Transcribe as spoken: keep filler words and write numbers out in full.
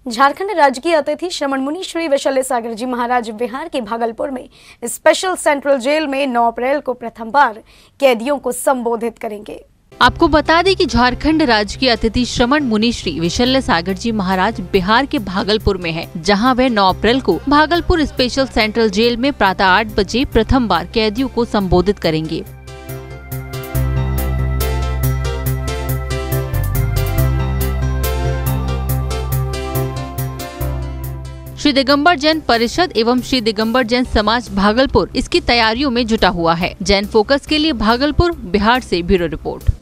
झारखंड राज्य के अतिथि श्रमण मुनि श्री वैशल्य सागर जी महाराज बिहार के भागलपुर में स्पेशल सेंट्रल जेल में नौ अप्रैल को प्रथम बार कैदियों को संबोधित करेंगे। आपको बता दें कि झारखंड राज्य के अतिथि श्रमण मुनि श्री वैशल्य सागर जी महाराज बिहार के भागलपुर में हैं, जहां वे नौ अप्रैल को भागलपुर स्पेशल सेंट्रल जेल में प्रातः आठ बजे प्रथम बार कैदियों को संबोधित करेंगे। श्री दिगंबर जैन परिषद एवं श्री दिगंबर जैन समाज भागलपुर इसकी तैयारियों में जुटा हुआ है। जैन फोकस के लिए भागलपुर बिहार से ब्यूरो रिपोर्ट।